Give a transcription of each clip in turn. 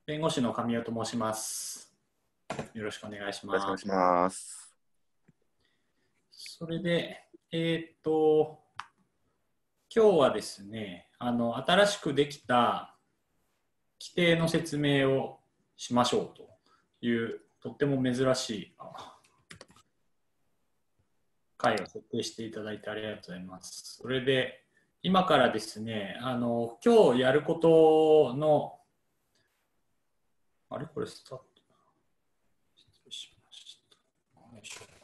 弁護士の神尾と申します。よろしくお願いしよろしくお願いします。 ます。 それで、今日はですね、新しくできた規定の説明をしましょうという、とっても珍しい会を設定していただいてありがとうございます。それで、今からですね、今日やることの、あれこれスタート。失礼しました。よいしょ。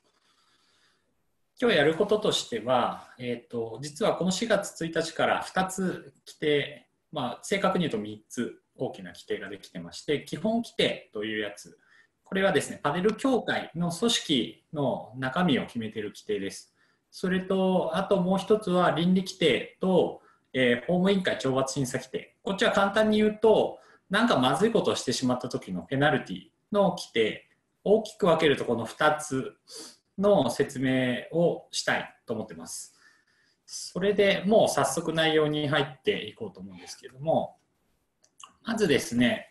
今日やることとしては、実はこの4月1日から2つ規定、正確に言うと3つ大きな規定ができてまして、基本規定というやつ、これはですね、パデル協会の組織の中身を決めている規定です。それと、あともう一つは倫理規定と、法務委員会懲罰審査規定。こっちは簡単に言うと、なんかまずいことをしてしまった時のペナルティの規定、大きく分けるとこの2つの説明をしたいと思ってます。それでもう早速内容に入っていこうと思うんですけれども、まずですね、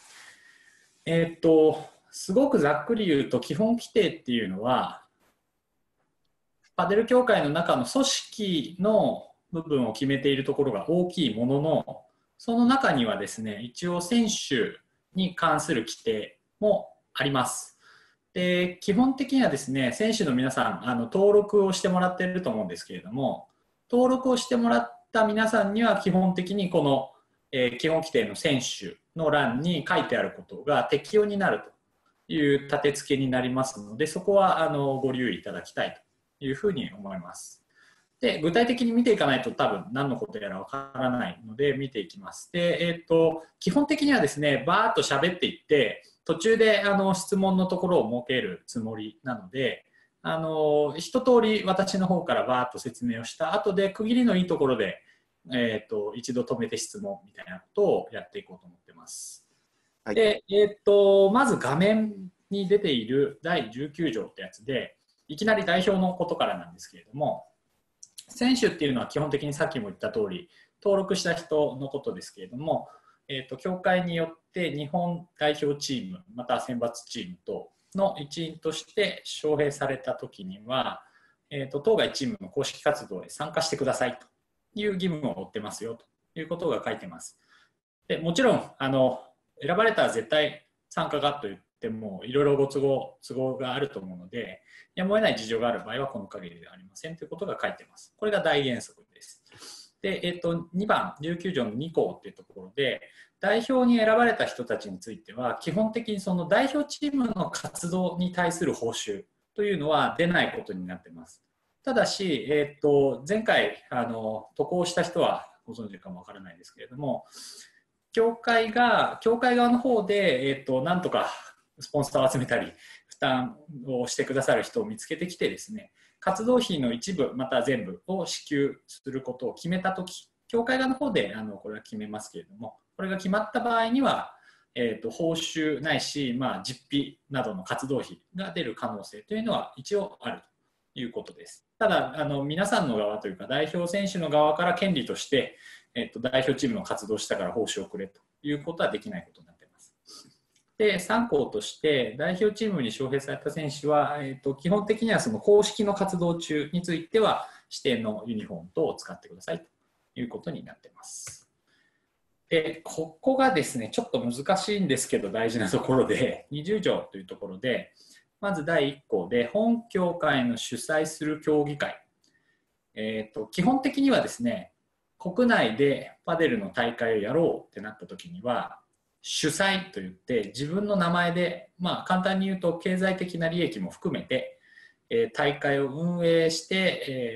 すごくざっくり言うと基本規定っていうのは、パデル協会の中の組織の部分を決めているところが大きいものの、その中にはですね、一応選手に関する規定もあります。で、基本的にはですね、選手の皆さん、登録をしてもらっていると思うんですけれども、登録をしてもらった皆さんには基本的にこの、基本規定の選手の欄に書いてあることが適用になるという立て付けになりますので、そこはご留意いただきたいというふうに思います。で、具体的に見ていかないと多分何のことやらわからないので見ていきます。で、基本的にはですね、バーッと喋っていって、途中で質問のところを設けるつもりなので、一通り私の方からバーッと説明をした後で、区切りのいいところで、一度止めて質問みたいなことをやっていこうと思ってます。 はい。 で、まず画面に出ている第19条ってやつで、いきなり代表のことからなんですけれども、選手っていうのは基本的にさっきも言った通り、登録した人のことですけれども、協会によって日本代表チーム、または選抜チーム等の一員として招聘されたときには、当該チームの公式活動へ参加してくださいという義務を負ってますよということが書いてます。でもちろん選ばれたら絶対参加がと言ってもいろいろ都合があると思うので、やむを得ない事情がある場合はこの限りではありませんということが書いてます。これが大原則です。で、2番、19条の2項っていうところで、代表に選ばれた人たちについては、基本的にその代表チームの活動に対する報酬というのは出ないことになっています。ただし、前回渡航した人はご存知かもわからないですけれども、協会側の方で、なんとかスポンサーを集めたり、負担をしてくださる人を見つけてきてですね、活動費の一部また全部を支給することを決めたとき、協会側の方でこれは決めますけれども、これが決まった場合には、報酬ないし、実費などの活動費が出る可能性というのは一応あるということです。ただ皆さんの側というか代表選手の側から権利として、代表チームの活動したから報酬をくれということはできないことになっています。で、3項として代表チームに招聘された選手は、基本的にはその公式の活動中については指定のユニフォーム等を使ってくださいということになっています。で、ここがですね、ちょっと難しいんですけど大事なところで、20条というところで、まず第1項で、本協会の主催する競技会。基本的にはですね、国内でパデルの大会をやろうってなった時には、主催といって自分の名前で、簡単に言うと経済的な利益も含めて、大会を運営して、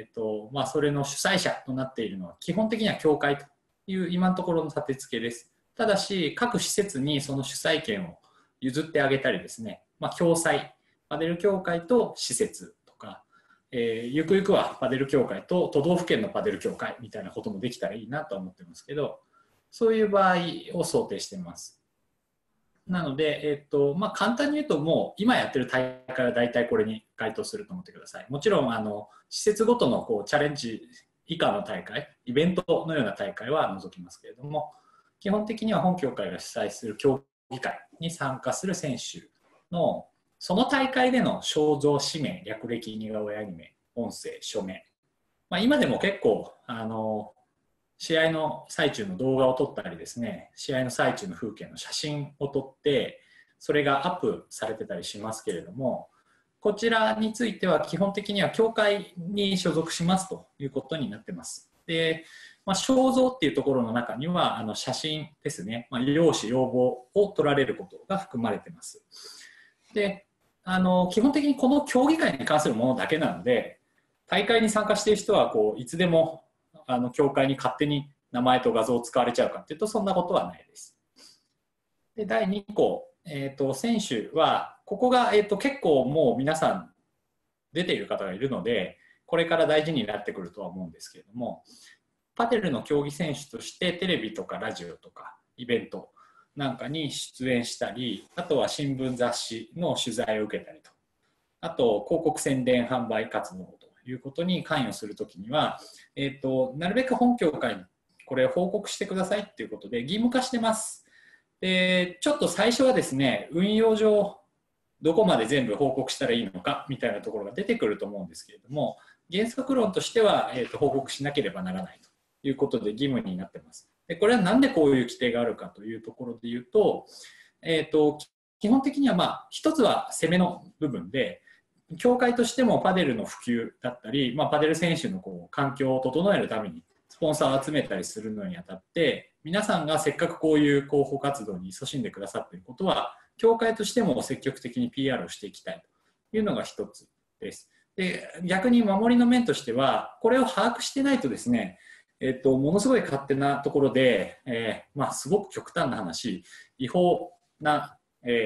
それの主催者となっているのは基本的には協会という今のところの立て付けです。ただし、各施設にその主催権を譲ってあげたりですね、共催、パデル協会と施設とか、ゆくゆくはパデル協会と都道府県のパデル協会みたいなこともできたらいいなと思ってますけど、そういう場合を想定しています。なので、簡単に言うともう今やってる大会は大体これに該当すると思ってください。もちろん施設ごとのチャレンジ以下の大会、イベントのような大会は除きますけれども、 基本的には本協会が主催する競技会に参加する選手のその大会での肖像、氏名、略歴、似顔絵、アニメ、音声、署名、今でも結構試合の最中の動画を撮ったりですね、試合の最中の風景の写真を撮ってそれがアップされてたりしますけれども、こちらについては基本的には協会に所属しますということになってます。で、肖像っていうところの中には写真ですね、容姿要望を取られることが含まれてます。で、基本的にこの競技会に関するものだけなので、大会に参加している人はいつでも協会に勝手に名前と画像を使われちゃうかっていうとそんなことはないです。で、第2項、選手はここが、結構もう皆さん出ている方がいるのでこれから大事になってくるとは思うんですけれども、パデルの競技選手としてテレビとかラジオとかイベントなんかに出演したり、あとは新聞雑誌の取材を受けたりと、あと広告宣伝販売活動ということに関与するときには、なるべく本協会にこれを報告してくださいということで義務化してます。で、ちょっと最初はですね、運用上どこまで全部報告したらいいのかみたいなところが出てくると思うんですけれども、原則論としては、報告しなければならないということで義務になってます。で、これはなんでこういう規定があるかというところで言うと、基本的には一つは攻めの部分で、協会としてもパデルの普及だったり、パデル選手の環境を整えるためにスポンサーを集めたりするのにあたって、皆さんがせっかくこういう広報活動に勤しんでくださっていることは、協会としても積極的に PR をしていきたいというのが一つです。で、逆に守りの面としては、これを把握してないとですね、ものすごい勝手なところで、すごく極端な話、違法な、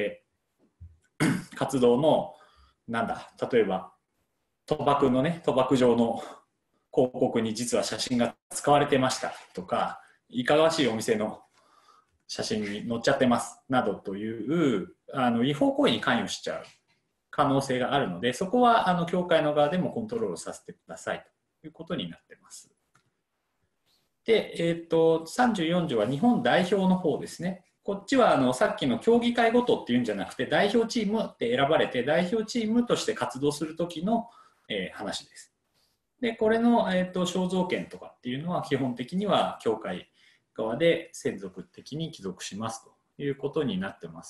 活動の例えば賭博のね、賭博場の広告に実は写真が使われてましたとか、いかがわしいお店の写真に載っちゃってますなどという違法行為に関与しちゃう可能性があるので、そこは協会の側でもコントロールさせてくださいということになっています。で、34条は日本代表の方ですね。こっちはさっきの競技会ごとっていうんじゃなくて、代表チームって選ばれて代表チームとして活動する時の、話です。で、これの、肖像権とかっていうのは基本的には協会側で専属的に帰属しますということになってます。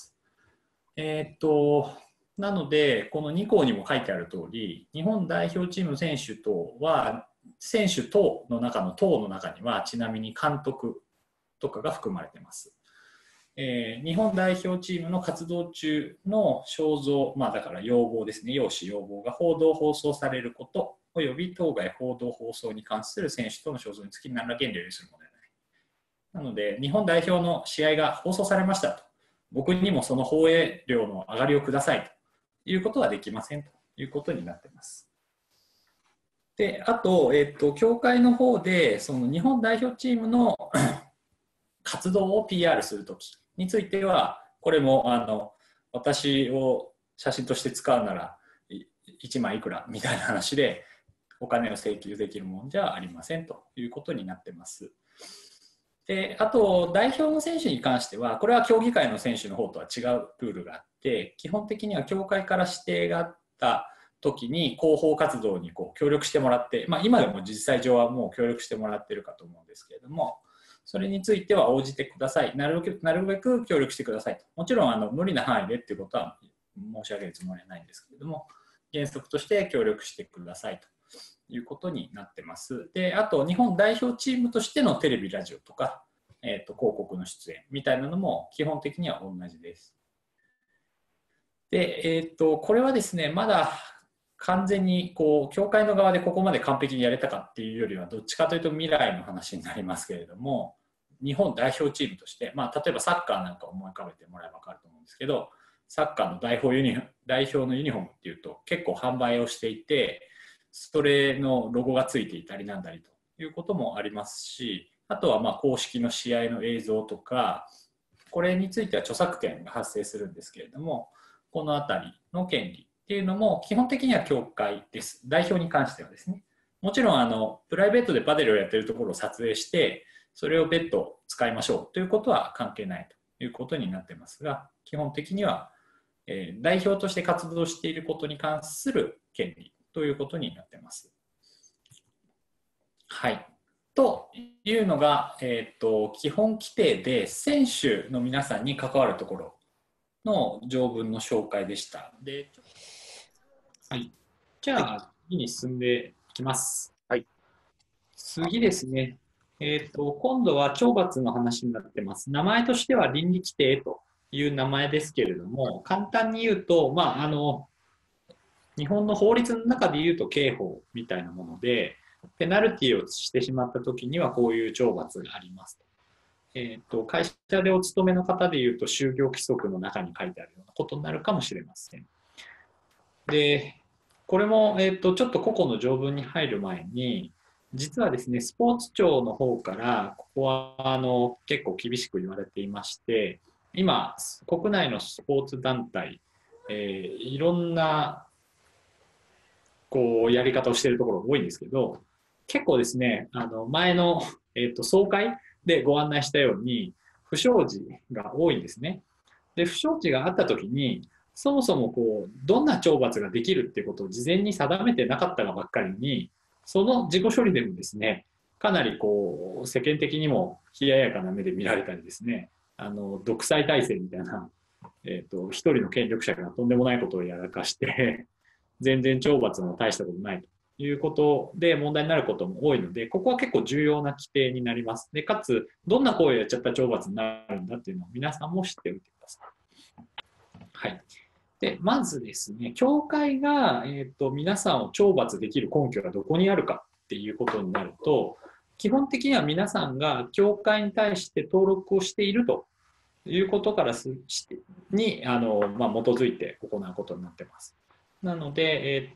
なので、この2項にも書いてある通り、日本代表チームの選手等は、選手等の中の等の中には、ちなみに監督とかが含まれています。日本代表チームの活動中の肖像、だから要望ですね、容姿要望が報道放送されること、および当該報道放送に関する選手との肖像につき何ら限度を有するものではない。なので、日本代表の試合が放送されましたと、僕にもその放映料の上がりをくださいということはできませんということになっています。で、あと、協会の方で、その日本代表チームの活動を PR するときについては、これも私を写真として使うなら1枚いくらみたいな話でお金を請求できるものじゃありませんということになっています。で、あと代表の選手に関しては、これは競技会の選手の方とは違うルールがあって、基本的には協会から指定があった時に広報活動に協力してもらって、今でも実際上はもう協力してもらっているかと思うんですけれども、それについては応じてください。なるべく協力してくださいと。もちろん無理な範囲でっていうことは申し上げるつもりはないんですけれども、原則として協力してくださいということになってます。で、あと日本代表チームとしてのテレビ、ラジオとか、広告の出演みたいなのも基本的には同じです。で、これはですね、まだ完全に協会の側でここまで完璧にやれたかっていうよりは、どっちかというと未来の話になりますけれども、日本代表チームとして、例えばサッカーなんか思い浮かべてもらえば分かると思うんですけど、サッカーの代表のユニフォームっていうと結構販売をしていて、それのロゴがついていたりなんだりということもありますし、あとは公式の試合の映像とか、これについては著作権が発生するんですけれども、このあたりの権利っていうのも基本的には協会です。代表に関してはですね。もちろんプライベートでパデルをやってるところを撮影してそれを別途使いましょうということは関係ないということになってますが、基本的には、代表として活動していることに関する権利ということになってます。はい。というのが、基本規定で選手の皆さんに関わるところの条文の紹介でした。で、はい。じゃあ、次に進んでいきます。 はい。 次ですね。今度は懲罰の話になってます。名前としては倫理規定という名前ですけれども、簡単に言うと、日本の法律の中で言うと刑法みたいなもので、ペナルティをしてしまったときにはこういう懲罰があります。会社でお勤めの方で言うと就業規則の中に書いてあるようなことになるかもしれません。で、これも、ちょっと個々の条文に入る前に、実はですね、スポーツ庁の方から、ここは結構厳しく言われていまして、今、国内のスポーツ団体、いろんなこうやり方をしているところが多いんですけど、結構ですね、前の、総会でご案内したように、不祥事が多いんですね。で、不祥事があったときに、そもそもこうどんな懲罰ができるっていうことを事前に定めてなかったがばっかりに、その自己処理でもですね、かなりこう世間的にも冷ややかな目で見られたりですね、独裁体制みたいな、一人の権力者がとんでもないことをやらかして全然懲罰も大したことないということで問題になることも多いので、ここは結構重要な規定になります。で、かつ、どんな行為をやっちゃったら懲罰になるんだっていうのを皆さんも知っておいてください。はい。で、まずですね、教会が、皆さんを懲罰できる根拠がどこにあるかっていうことになると、基本的には皆さんが教会に対して登録をしているということからに基づいて行うことになっています。なので、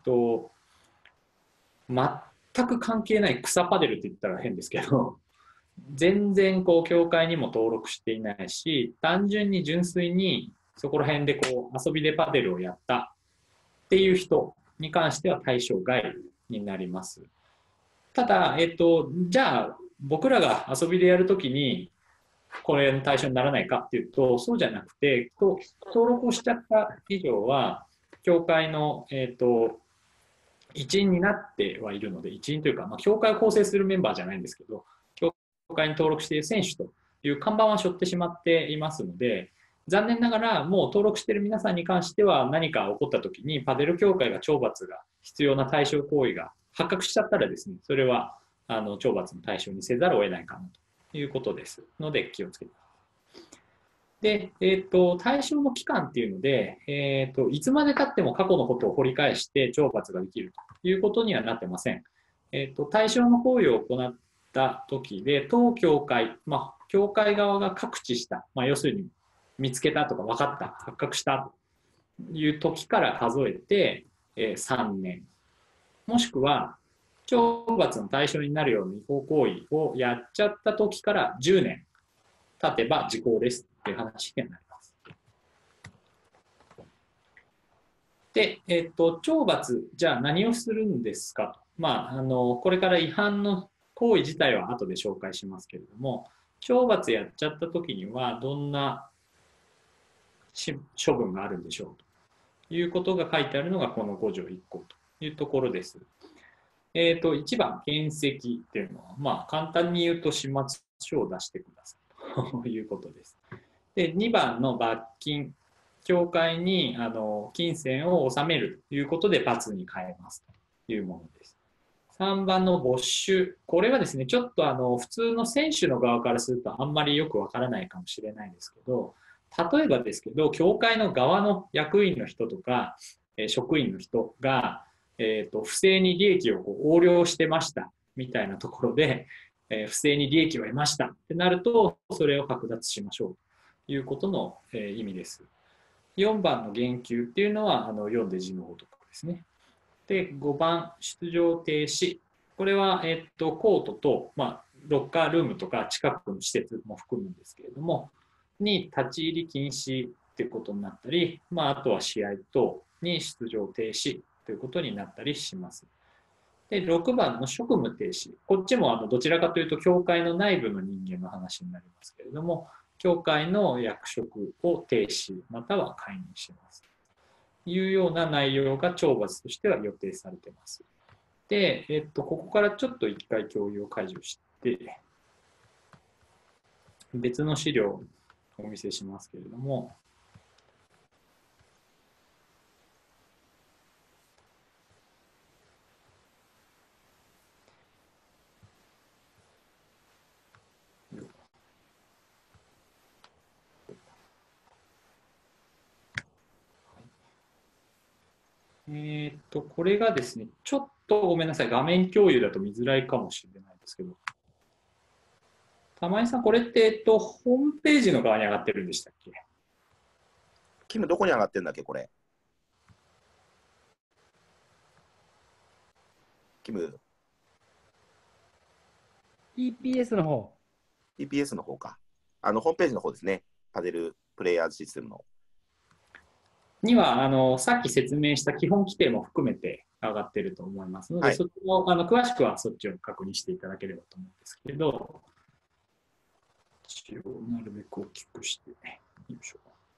全く関係ない草パデルって言ったら変ですけど、全然こう教会にも登録していないし、単純に純粋にそこら辺でこう遊びでパデルをやったっていう人に関しては対象外になります。ただ、じゃあ僕らが遊びでやるときにこれの対象にならないかっていうと、そうじゃなくて、登録をしちゃった以上は、教会の、一員になってはいるので、一員というか、教会を構成するメンバーじゃないんですけど、教会に登録している選手という看板は背負ってしまっていますので、残念ながらもう登録している皆さんに関しては何か起こった時にパデル協会が懲罰が必要な対象行為が発覚しちゃったらですね、それは懲罰の対象にせざるを得ないかなということですので気をつけてください。で、対象の期間っていうので、いつまで経っても過去のことを掘り返して懲罰ができるということにはなってません。対象の行為を行った時で、当教会、教会側が覚知した、要するに見つけたとか分かった、発覚したという時から数えて、3年、もしくは懲罰の対象になるような違法行為をやっちゃった時から10年経てば時効ですっていう話になります。で、懲罰、じゃあ何をするんですかと。これから違反の行為自体は後で紹介しますけれども、懲罰やっちゃった時にはどんな処分があるんでしょうということが書いてあるのがこの5条1項というところです。1番、原石っていうのは、簡単に言うと始末書を出してくださいということです。で、2番の罰金、教会に金銭を納めるということで罰に変えますというものです。3番の没収、これはですね、ちょっと普通の選手の側からするとあんまりよくわからないかもしれないですけど、例えばですけど、教会の側の役員の人とか、職員の人が、不正に利益を横領してましたみたいなところで、不正に利益を得ましたってなると、それを剥奪しましょうということの、意味です。4番の言及っていうのは読んで字のごとくですね。で、5番、出場停止。これは、コートと、ロッカールームとか近くの施設も含むんですけれども、に立ち入り禁止っていうことになったり、あとは試合等に出場停止ということになったりします。 で、6番の職務停止。こっちもどちらかというと、教会の内部の人間の話になりますけれども、教会の役職を停止、または解任します。というような内容が懲罰としては予定されています。で、ここからちょっと一回共有を解除して、別の資料をお見せしますけれども、これがですね、ちょっとごめんなさい、画面共有だと見づらいかもしれないですけど、玉井さん、これって、ホームページの側に上がってるんでしたっけ？ キム、どこに上がってんだっけ、これ。キム。 EPS の方。 EPS の方か。ホームページの方ですね。パデルプレイヤーズシステムの。 にはさっき説明した基本規定も含めて上がっていると思いますので、 はい、 そっちも詳しくはそっちを確認していただければと思うんですけれど、一応なるべく大きくして、よいし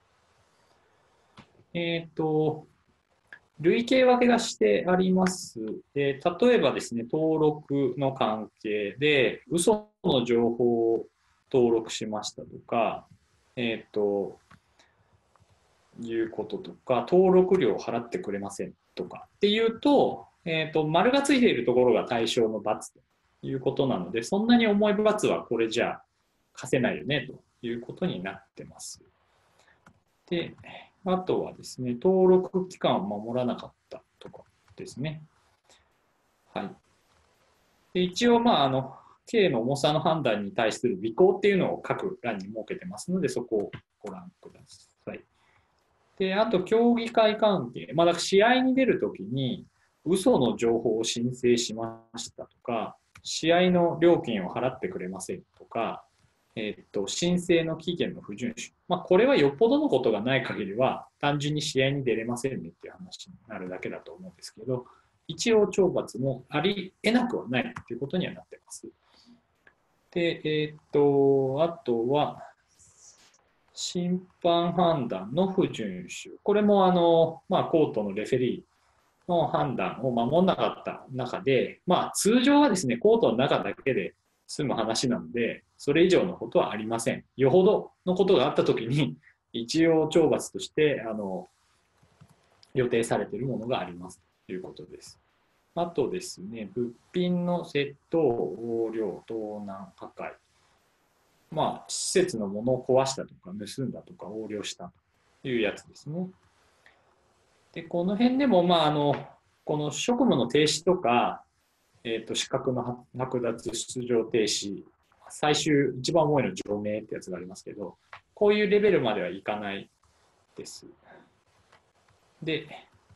ょ。類型分けがしてあります。例えばですね、登録の関係で、嘘の情報を登録しましたとか、いうこととか、登録料を払ってくれませんとかっていうと、丸がついているところが対象の罰ということなので、そんなに重い罰はこれじゃ課せないよねということになってます。で、あとはですね、登録期間を守らなかったとかですね。はい。で一応、刑の重さの判断に対する尾行っていうのを各欄に設けてますので、そこをご覧ください。で、あと、競技会関係。だから試合に出るときに、嘘の情報を申請しましたとか、試合の料金を払ってくれませんとか、申請の期限の不遵守。これはよっぽどのことがない限りは、単純に試合に出れませんねっていう話になるだけだと思うんですけど、一応懲罰もあり得なくはないということにはなっています。で、あとは、審判判断の不遵守。これもコートのレフェリーの判断を守らなかった中で、通常はですね、コートの中だけで済む話なので、それ以上のことはありません。よほどのことがあったときに、一応懲罰として予定されているものがありますということです。あとですね、物品の窃盗、横領、盗難、破壊。施設のものを壊したとか、盗んだとか、横領したというやつですね。で、この辺でも、この職務の停止とか、資格の剥奪、出場停止、最終、一番重いの除名ってやつがありますけど、こういうレベルまではいかないです。で、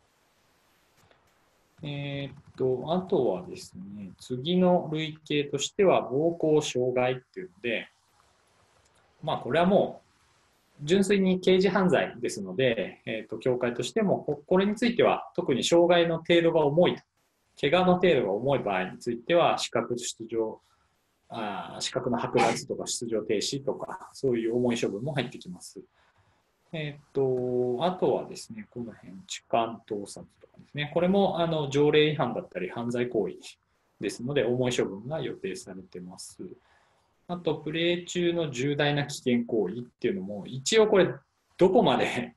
あとはですね、次の類型としては、暴行傷害っていうので、これはもう、純粋に刑事犯罪ですので、協会としても、これについては、特に傷害の程度が重い、怪我の程度が重い場合については、資格の剥奪とか出場停止とか、そういう重い処分も入ってきます。あとはですね、この辺、痴漢盗撮とかですね、これも条例違反だったり犯罪行為ですので、重い処分が予定されてます。あと、プレー中の重大な危険行為っていうのも、一応これ、どこまで、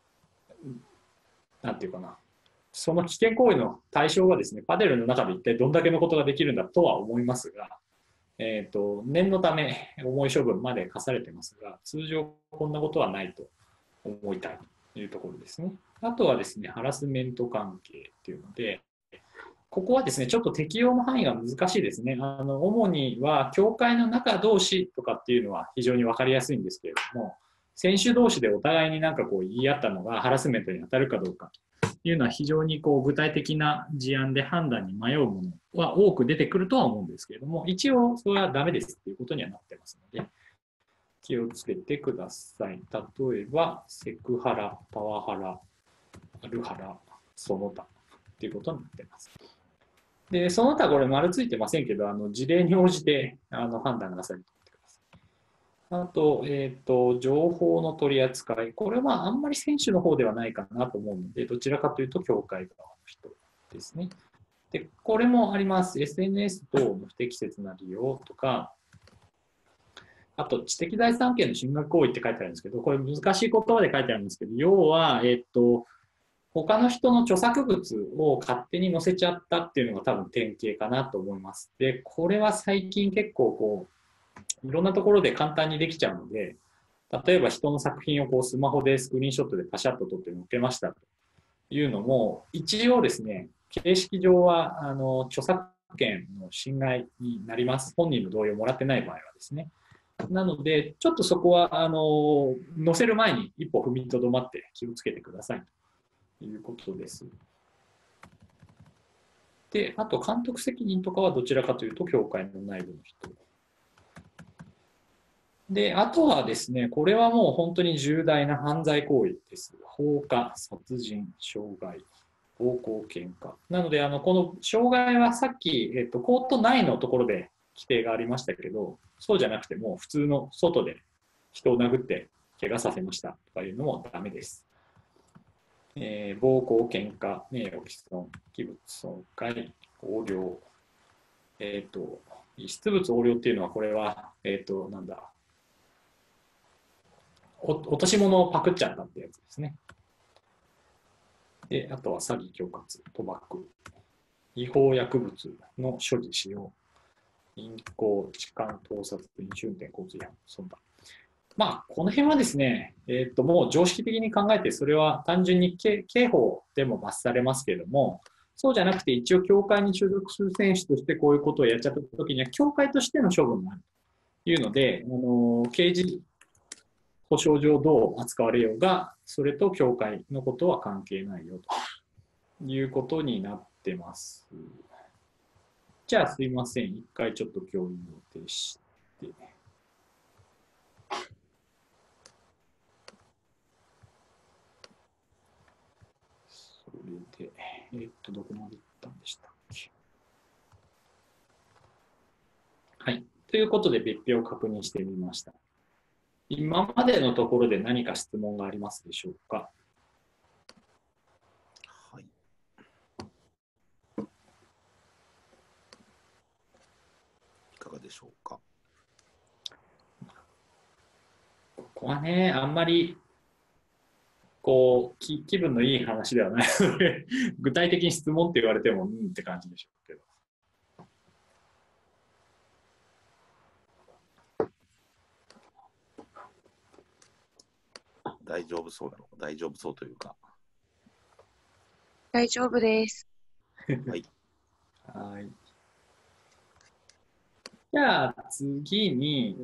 なんていうかな、その危険行為の対象がですね、パデルの中で一体どんだけのことができるんだとは思いますが、念のため重い処分まで課されてますが、通常こんなことはないと思いたいというところですね。あとはですね、ハラスメント関係っていうので、ここはですね、ちょっと適用の範囲が難しいですね。主には、協会の中同士とかっていうのは非常に分かりやすいんですけれども、選手同士でお互いになんかこう言い合ったのがハラスメントに当たるかどうかというのは非常にこう具体的な事案で判断に迷うものは多く出てくるとは思うんですけれども、一応それはダメですっていうことにはなってますので、気をつけてください。例えば、セクハラ、パワハラ、アルハラ、その他ということになっています。 で、その他これ丸ついてませんけど、事例に応じて判断なさいと思ってください。あと、情報の取り扱い。これはあんまり選手の方ではないかなと思うので、どちらかというと、協会側の人ですね。で、これもあります。SNS 等の不適切な利用とか、あと、知的財産権の侵害行為って書いてあるんですけど、これ難しい言葉で書いてあるんですけど、要は、他の人の著作物を勝手に載せちゃったっていうのが多分典型かなと思います。で、これは最近結構いろんなところで簡単にできちゃうので、例えば人の作品をスマホでスクリーンショットでパシャッと撮って載っけましたというのも、一応ですね、形式上は著作権の侵害になります。本人の同意をもらってない場合はですね。なので、ちょっとそこは載せる前に一歩踏みとどまって気をつけてくださいということです。で、あと監督責任とかはどちらかというと、協会の内部の人。で、あとはですね、これはもう本当に重大な犯罪行為です。放火、殺人、傷害、暴行、喧嘩。なので、この傷害はさっき、コート内のところで規定がありましたけど、そうじゃなくても、普通の外で人を殴って怪我させましたとかいうのもダメです。暴行、喧嘩、名誉毀損、器物損壊、横領。遺失物横領っていうのは、これは、なんだ、落とし物をパクっちゃったってやつですね。で、あとは詐欺、恐喝、賭博、違法薬物の所持使用、淫行、痴漢、盗撮、飲酒運転、交通違反、そんな。まあ、この辺はですね、もう常識的に考えて、それは単純に刑法でも罰されますけれども、そうじゃなくて、一応、協会に所属する選手としてこういうことをやっちゃったときには、協会としての処分があるというので、刑事保障上どう扱われようが、それと協会のことは関係ないよということになってます。じゃあ、すいません。一回ちょっと共有を停止して。それで、どこまで行ったんでしたっけ。はい。ということで、別表を確認してみました。今までのところで何か質問がありますでしょうか。 はい。いかがでしょうか。 ここはね、あんまり気分のいい話ではないので具体的に質問って言われてもって感じでしょうけど。 大丈夫そうなのか、大丈夫そうというか。 大丈夫です。 はい。 はい。じゃあ次に、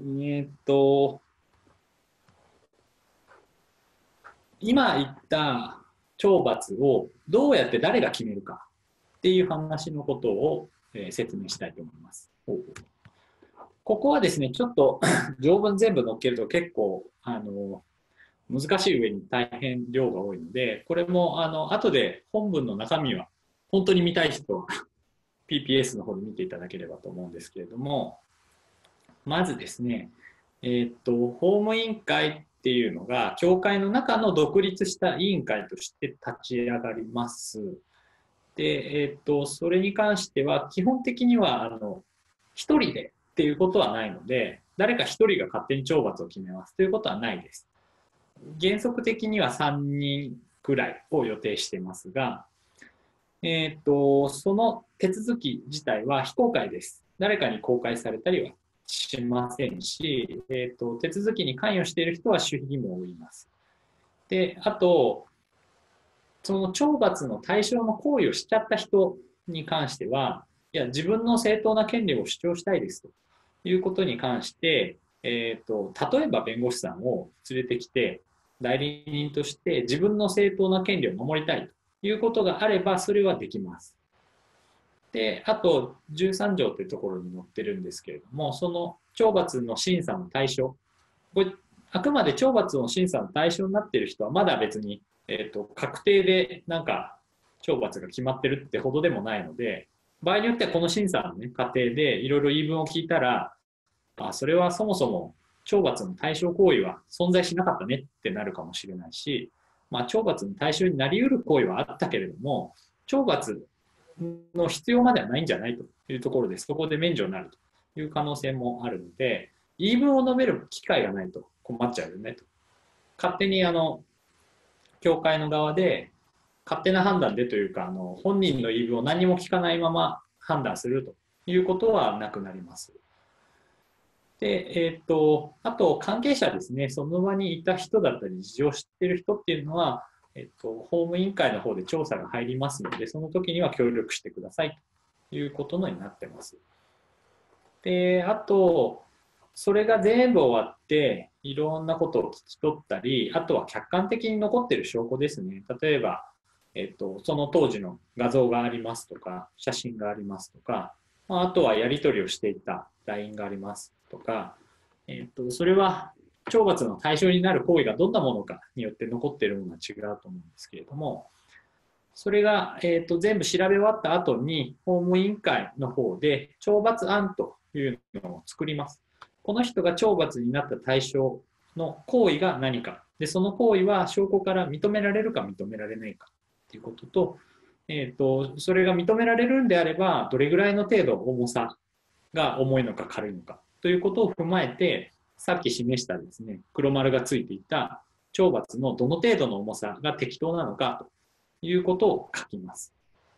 今言った懲罰をどうやって誰が決めるかっていう話のことを、説明したいと思います。ここはですね、ちょっと条文全部載っけると結構難しい上に大変量が多いので、これも後で本文の中身は本当に見たい人は PPS の方で見ていただければと思うんですけれども、まずですね、法務委員会っていうのが協会の中の独立した委員会として立ち上がります。で、それに関しては基本的には一人でっていうことはないので、誰か一人が勝手に懲罰を決めますということはないです。原則的には3人くらいを予定していますが、その手続き自体は非公開です。誰かに公開されたりはしませんし、手続きに関与している人は守秘義務を負います。で、あと、その懲罰の対象の行為をしちゃった人に関しては、いや、自分の正当な権利を主張したいですということに関して、例えば弁護士さんを連れてきて、代理人として自分の正当な権利を守りたいということがあれば、それはできます。で、あと、13条というところに載ってるんですけれども、その懲罰の審査の対象、これあくまで懲罰の審査の対象になっている人は、まだ別に、確定でなんか懲罰が決まってるってほどでもないので、 場合によってはこの審査の、ね、過程でいろいろ言い分を聞いたら、それはそもそも懲罰の対象行為は存在しなかったねってなるかもしれないし、懲罰の対象になり得る行為はあったけれども、懲罰の必要まではないんじゃないというところで、そこで免除になるという可能性もあるので、言い分を述べる機会がないと困っちゃうよねと。勝手に教会の側で勝手な判断でというか、本人の言い分を何も聞かないまま判断するということはなくなります。で、あと関係者ですね、その場にいた人だったり、事情を知っている人っていうのは、法務委員会の方で調査が入りますので、その時には協力してくださいということになってます。で、あと、それが全部終わって、いろんなことを聞き取ったり、あとは客観的に残っている証拠ですね。例えば、その当時の画像がありますとか、写真がありますとか、あとはやり取りをしていた LINE がありますとか、それは懲罰の対象になる行為がどんなものかによって残っているものは違うと思うんですけれども、それが、全部調べ終わった後に法務委員会の方で懲罰案というのを作ります。この人が懲罰になった対象の行為が何か、でその行為は証拠から認められるか認められないかということと、それが認められるんであれば、どれぐらいの程度重さが重いのか軽いのかということを踏まえて、さっき示したですね、黒丸がついていた懲罰のどの程度の重さが適当なのかということを書きます。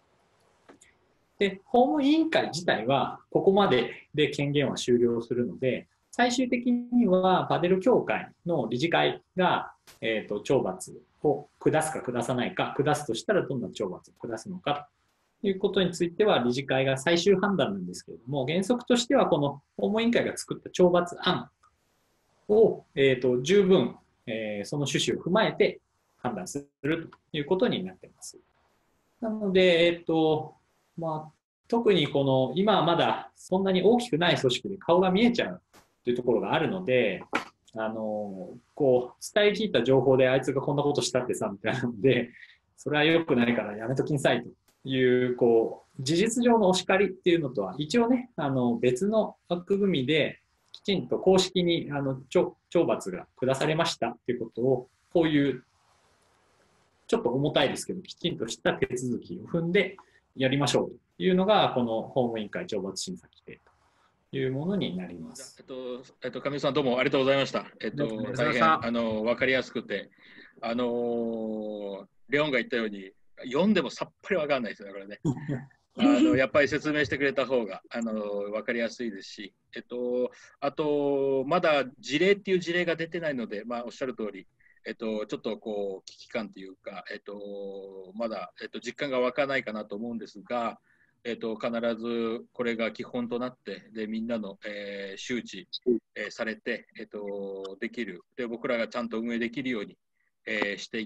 で、法務委員会自体はここまでで権限は終了するので、最終的にはパデル協会の理事会が、懲罰を下すか下さないか、下すとしたらどんな懲罰を下すのかということについては理事会が最終判断なんですけれども、原則としてはこの法務委員会が作った懲罰案を、十分、その趣旨を踏まえて判断するということになっています。なので、特にこの今はまだそんなに大きくない組織で顔が見えちゃうというところがあるので、こう伝え聞いた情報であいつがこんなことしたってさみたいなので、それは良くないからやめときなさいというこう事実上のお叱りっていうのとは一応ね、別の枠組みできちんと公式に懲罰が下されましたっていうことを、こういうちょっと重たいですけどきちんとした手続きを踏んでやりましょうというのがこの法務委員会懲罰審査規定というものになります。 上尾さんどうもありがとうございました。大変分かりやすくて、レオンが言ったように読んでもさっぱり分かんないですよね、これね。やっぱり説明してくれた方が分かりやすいですし、あとまだ事例っていう事例が出てないので、おっしゃる通り、ちょっとこう危機感というか、まだ、実感が湧かないかなと思うんですが、必ずこれが基本となって、でみんなの、周知、されて、できるで、僕らがちゃんと運営できるように、していって、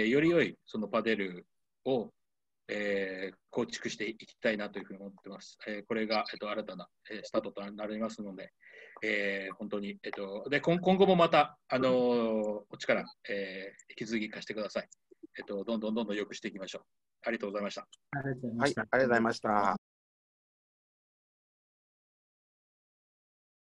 より良いそのパデルを、構築していきたいなというふうに思っています。これが、新たな、スタートとなりますので、本当に、で今後もまた、お力、引き続き貸してください。どんどん良くしていきましょう。ありがとうございました。 はい、ありがとうございました。